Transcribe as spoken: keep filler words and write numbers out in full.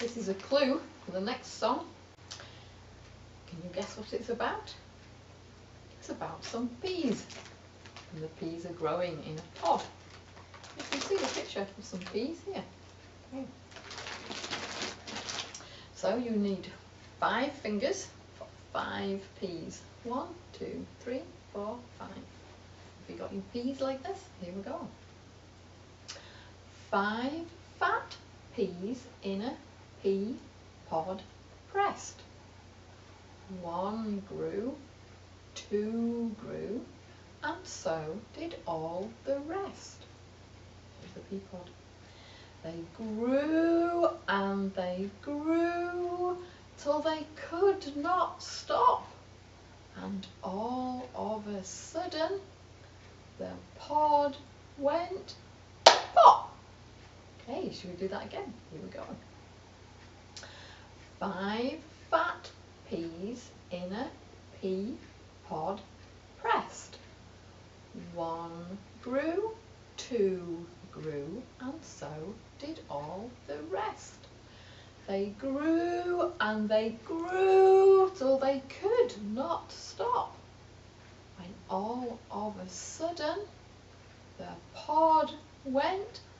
This is a clue for the next song. Can you guess what it's about? It's about some peas. And the peas are growing in a pod. You can see the picture of some peas here. Okay. So you need five fingers for five peas. One, two, three, four, five. Have you got your peas like this? Here we go. Five fat peas in a pea pod pressed. One grew, two grew, and so did all the rest. Here's the pea pod. They grew and they grew till they could not stop. And all of a sudden, the pod went pop. Okay, should we do that again? Here we go. Five fat peas in a pea pod pressed. One grew, two grew, and so did all the rest. They grew and they grew till they could not stop. When all of a sudden the pod went